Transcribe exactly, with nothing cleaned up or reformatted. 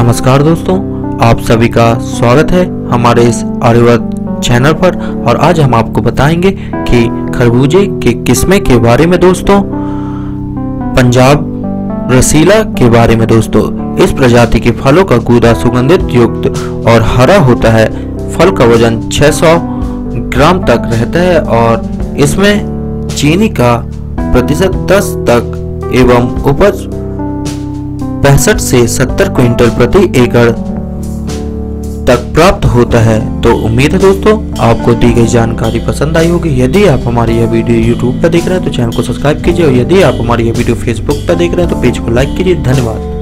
नमस्कार दोस्तों, आप सभी का स्वागत है हमारे इस आर्यवर्त चैनल पर। और आज हम आपको बताएंगे कि खरबूजे के किस्में के बारे में दोस्तों, पंजाब रसीला के बारे में दोस्तों। इस प्रजाति के फलों का गूदा सुगंधित युक्त और हरा होता है। फल का वजन छह सौ ग्राम तक रहता है और इसमें चीनी का प्रतिशत दस तक एवं उपज पैंसठ से सत्तर क्विंटल प्रति एकड़ तक प्राप्त होता है। तो उम्मीद है दोस्तों आपको दी गई जानकारी पसंद आई होगी। यदि आप हमारी यह वीडियो यूट्यूब पर देख रहे हैं तो चैनल को सब्सक्राइब कीजिए और यदि आप हमारी यह वीडियो फेसबुक पर देख रहे हैं तो पेज को लाइक कीजिए। धन्यवाद।